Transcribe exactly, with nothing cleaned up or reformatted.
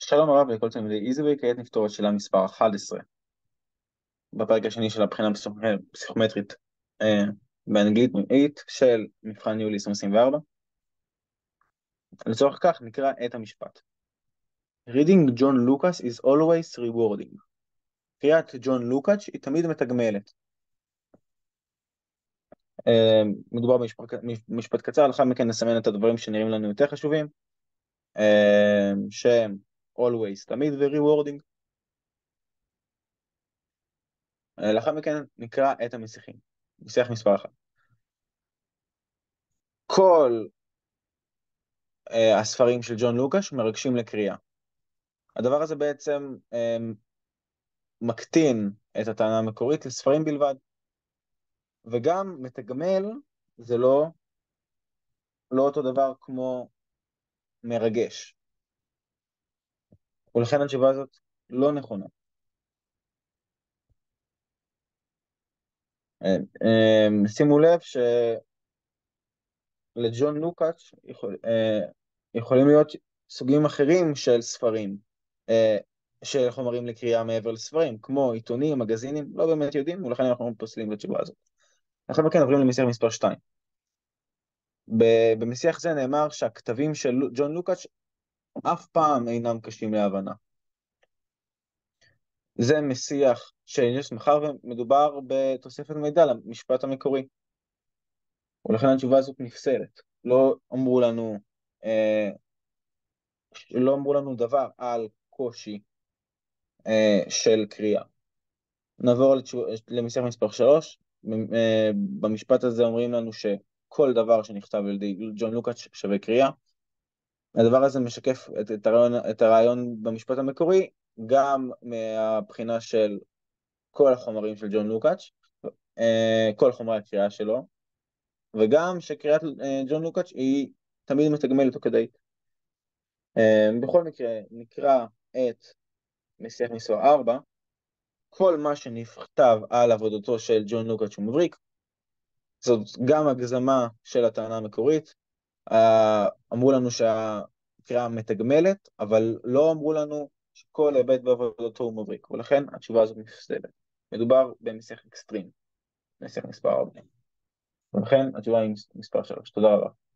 שלום רב לכל תלמידי איזיווי, כעת נפתור את שאלה מספר אחת עשרה בפרק השני של הבחינה הפסיכומטרית אה, באנגלית ממעית של מבחן יולי עשרים עשרים וארבע. לצורך כך נקרא את המשפט. Reading John Lucas is always rewarding. קריאת ג'ון לוקאץ' היא תמיד מתגמלת. אה, מדובר במשפט משפט קצר, לאחר מכן נסמן את הדברים שנראים לנו יותר חשובים, אה, שהם always תמיד ו-rewarding. לאחר מכן נקרא את המסיחים. מסיח מספר אחת. כל uh, הספרים של ג'ון לוקאץ' מרגשים לקריאה. הדבר הזה בעצם um, מקטין את הטענה המקורית לספרים בלבד, וגם מתגמל זה לא, לא אותו דבר כמו מרגש. ולכן התשובה הזאת לא נכונה. Um, um, שימו לב שלג'ון לוקאץ' יכול, uh, יכולים להיות סוגים אחרים של ספרים, uh, של חומרים לקריאה מעבר לספרים, כמו עיתונים, מגזינים, לא באמת יודעים, ולכן אנחנו פוסלים את התשובה הזאת. לאחר מכן עוברים למסיח מספר שתיים. במסיח זה נאמר שהכתבים של ג'ון לוקאץ' אף פעם אינם קשים להבנה. זה מסיח שיש מחר ומדובר בתוספת מידע למשפט המקורי. ולכן התשובה הזאת נפסלת. לא אמרו לנו, אה, לא אמרו לנו דבר על קושי אה, של קריאה. נעבור למסיח מספר שלוש. במשפט הזה אומרים לנו שכל דבר שנכתב על ידי ג'ון לוקאץ' שווה קריאה. הדבר הזה משקף את, את, הרעיון, את הרעיון במשפט המקורי, גם מהבחינה של כל החומרים של ג'ון לוקאץ', כל חומרי הקריאה שלו, וגם שקריאת ג'ון לוקאץ' היא תמיד מתגמלת או כדאית. בכל מקרה, נקרא את מסיח מספר ארבע. כל מה שנכתב על עבודתו של ג'ון לוקאץ' הוא מבריק. זאת גם הגזמה של הטענה המקורית. אמרו לנו שהקריאה מתגמלת, אבל לא אמרו לנו שכל היבט בעבודתו הוא מבריק, ולכן התשובה הזאת נפסלת. מדובר במסיח אקסטרים, מסיח מספר ארבע. ולכן התשובה היא מספר שלוש. תודה רבה.